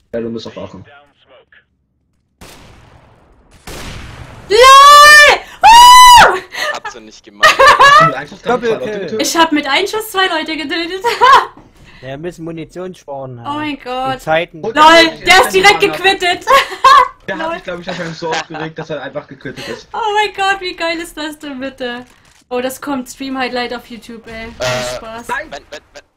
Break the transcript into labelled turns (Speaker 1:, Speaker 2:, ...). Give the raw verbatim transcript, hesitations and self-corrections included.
Speaker 1: Ja, du musst auch wachen.
Speaker 2: LOL! Ah!
Speaker 3: Hat sie nicht gemacht.
Speaker 2: Ich hab mit einem Schuss zwei Leute getötet.
Speaker 4: Ja, wir müssen Munition sparen.
Speaker 2: Oh mein Gott.
Speaker 4: Die Zeiten.
Speaker 2: LOL, der ist direkt gequittet.
Speaker 1: Der hat sich, glaube ich, wahrscheinlich so aufgeregt, dass er einfach gequittet ist.
Speaker 2: Oh mein Gott, wie geil ist das denn bitte? Oh, das kommt Stream Highlight auf YouTube, ey.
Speaker 3: Äh,
Speaker 2: Spaß.
Speaker 3: Wenn, wenn, wenn,